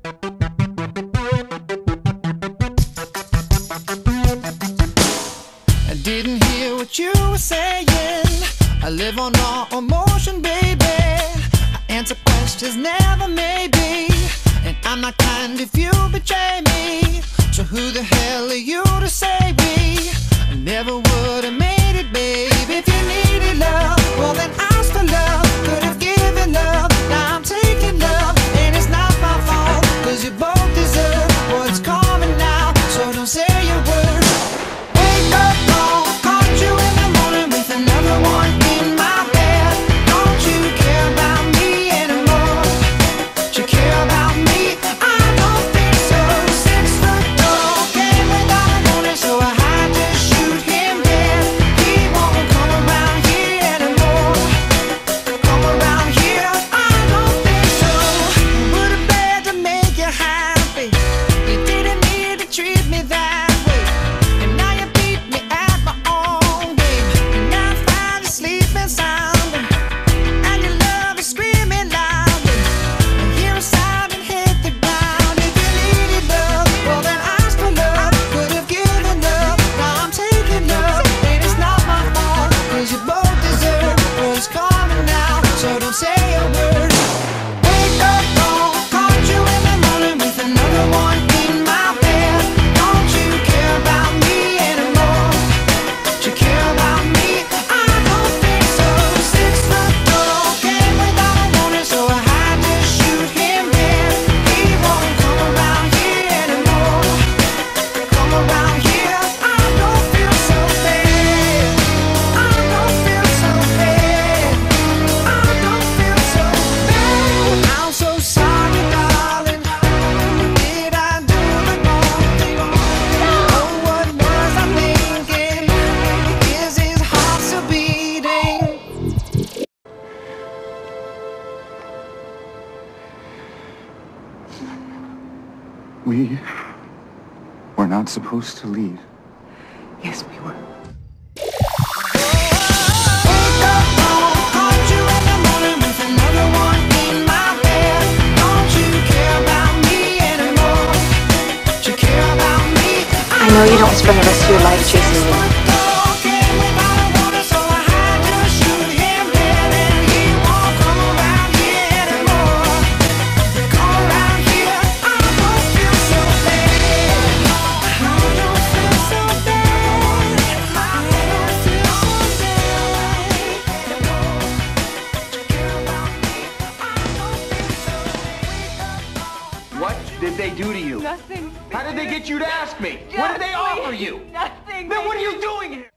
I didn't hear what you were saying. I live on raw emotion, baby. I answer questions, never maybe. And I'm not kind if you betray me. So who the hell are you to save me? I never would have made it, babe. If you needed love, well then ask for love. Could have given love, now I'm taking love. And it's not my fault, cause you both deserve what's coming now. So don't say a word. Wake up, caught you in the morning with another one in my bed. Don't you care about me anymore? Do you care about me? I don't think so. 6 foot tall, came without a warning, so I had to shoot him dead. He won't come around here anymore. Come around here, I don't think so. Put a bed to make you happy. You didn't need to treat me that way. And now you beat me at my own game. And now I'm finally sleeping soundly. And your love is screaming loudly. And hear a sound and hit the ground. If you needed love, well then ask for love. Could have given love, now I'm taking love. And it's not my fault, cause you both deserve what's coming now. So don't say a word. Wake up, caught you in the morning with another one in my bed. Don't you care about me anymore? Do you care about me? I don't think so. 6 foot tall, came without a warning, so I had to shoot him dead. He won't come around here anymore. Come around here, I don't feel so bad. I don't feel so bad. I don't feel so bad. I'm so sorry, darling. Did I do the wrong thing? Oh, what was I thinking? Is his heart still beating? We were not supposed to leave. Yes, we were. Wake up, caught you in the morning with another one in my bed. Don't you care about me anymore? Do you care about me? I know you don't spend the rest of your life chasing me. Came without a warning, so I had to shoot him dead. And he won't come around here anymore. Come around here, I don't feel so bad. I don't feel so bad. I don't feel so bad anymore. Do you care about me? I don't feel so. Wake up. What did they do to you? Nothing. How did they get you to ask me? What did they offer you? Nothing. Then what are you doing here?